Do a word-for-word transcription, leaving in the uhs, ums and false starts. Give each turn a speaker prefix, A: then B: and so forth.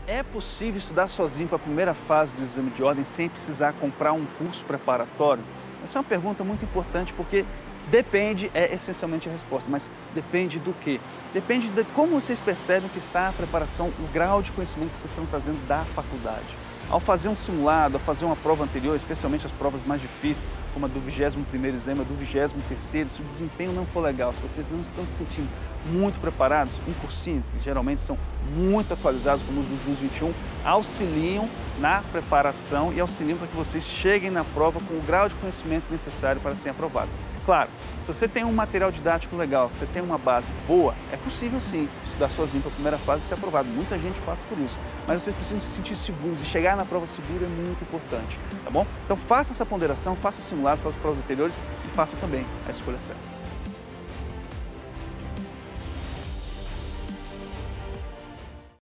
A: É possível estudar sozinho para a primeira fase do exame de ordem sem precisar comprar um curso preparatório? Essa é uma pergunta muito importante porque depende, é essencialmente a resposta, mas depende do quê? Depende de como vocês percebem que está a preparação, o grau de conhecimento que vocês estão trazendo da faculdade. Ao fazer um simulado, ao fazer uma prova anterior, especialmente as provas mais difíceis, como a do vigésimo primeiro exame, a do vigésimo terceiro, se o desempenho não for legal, se vocês não estão se sentindo muito preparados, um cursinho, que geralmente são muito atualizados, como os do JUS vinte e um, auxiliam na preparação e auxiliam para que vocês cheguem na prova com o grau de conhecimento necessário para serem aprovados. Claro, se você tem um material didático legal, se você tem uma base boa, é possível sim estudar sozinho para a primeira fase e ser aprovado. Muita gente passa por isso, mas vocês precisam se sentir seguros e chegar na prova segura é muito importante, tá bom? Então faça essa ponderação, faça os simulados, faça as provas anteriores e faça também a escolha certa.